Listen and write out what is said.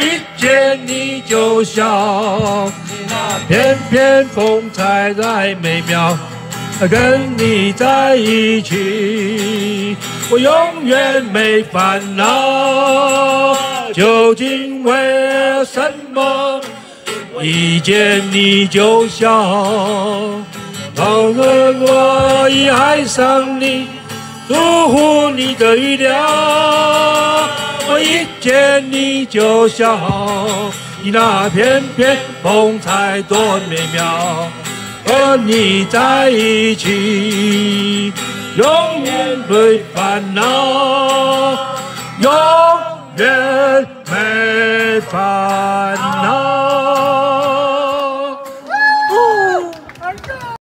一见你就笑，那片片风采再美妙，跟你在一起，我永远没烦恼。究竟为了什么？一见你就笑，倘若我已爱上你，出乎你的预料。我一见你就笑，你那片片风采多美妙。和你在一起，永远没烦恼，永远没烦恼。